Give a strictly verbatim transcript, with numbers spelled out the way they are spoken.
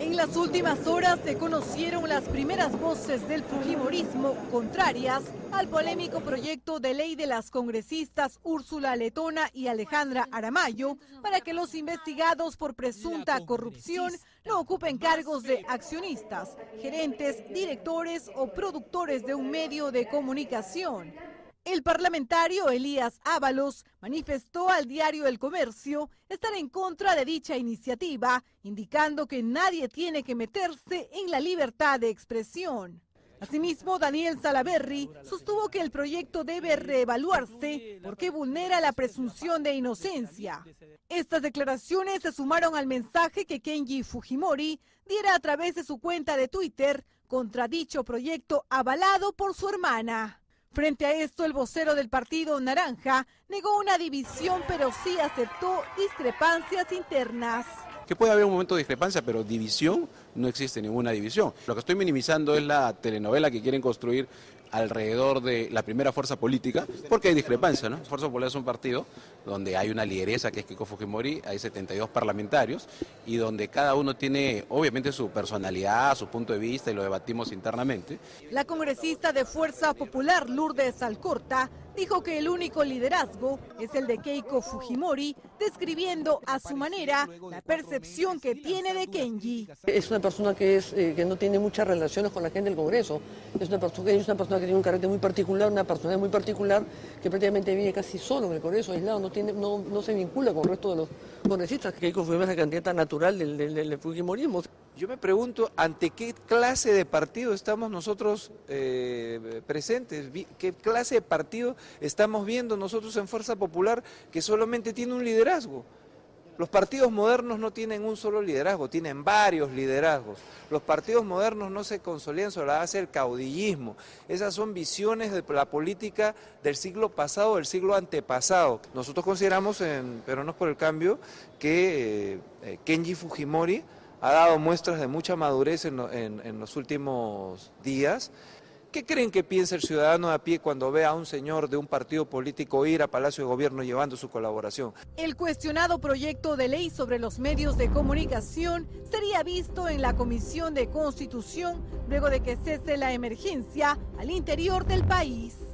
En las últimas horas se conocieron las primeras voces del fujimorismo contrarias al polémico proyecto de ley de las congresistas Úrsula Letona y Alejandra Aramayo para que los investigados por presunta corrupción no ocupen cargos de accionistas, gerentes, directores o productores de un medio de comunicación. El parlamentario Elías Ábalos manifestó al diario El Comercio estar en contra de dicha iniciativa, indicando que nadie tiene que meterse en la libertad de expresión. Asimismo, Daniel Salaverry sostuvo que el proyecto debe reevaluarse porque vulnera la presunción de inocencia. Estas declaraciones se sumaron al mensaje que Kenji Fujimori diera a través de su cuenta de Twitter contra dicho proyecto avalado por su hermana. Frente a esto, el vocero del Partido Naranja negó una división, pero sí aceptó discrepancias internas. Que puede haber un momento de discrepancia, pero división, no existe ninguna división. Lo que estoy minimizando es la telenovela que quieren construir alrededor de la primera fuerza política, porque hay discrepancia, ¿no? Fuerza Popular es un partido donde hay una lideresa que es Keiko Fujimori, hay setenta y dos parlamentarios y donde cada uno tiene obviamente su personalidad, su punto de vista y lo debatimos internamente. La congresista de Fuerza Popular, Lourdes Alcorta, dijo que el único liderazgo es el de Keiko Fujimori, describiendo a su manera la percepción que tiene de Kenji. Es una persona que, es, eh, que no tiene muchas relaciones con la gente del Congreso, es una, persona, es una persona que tiene un carácter muy particular, una personalidad muy particular, que prácticamente vive casi solo en el Congreso, aislado, no, tiene, no, no se vincula con el resto de los congresistas. Keiko Fujimori es la candidata natural del, del, del Fujimorismo. Yo me pregunto, ¿ante qué clase de partido estamos nosotros eh, presentes? ¿Qué clase de partido estamos viendo nosotros en Fuerza Popular que solamente tiene un liderazgo? Los partidos modernos no tienen un solo liderazgo, tienen varios liderazgos. Los partidos modernos no se consolidan sobre la base del caudillismo. Esas son visiones de la política del siglo pasado, del siglo antepasado. Nosotros consideramos en Peruanos por el Cambio que eh, Kenji Fujimori ha dado muestras de mucha madurez en, en, en los últimos días. ¿Qué creen que piensa el ciudadano de a pie cuando ve a un señor de un partido político ir a Palacio de Gobierno llevando su colaboración? El cuestionado proyecto de ley sobre los medios de comunicación sería visto en la Comisión de Constitución luego de que cese la emergencia al interior del país.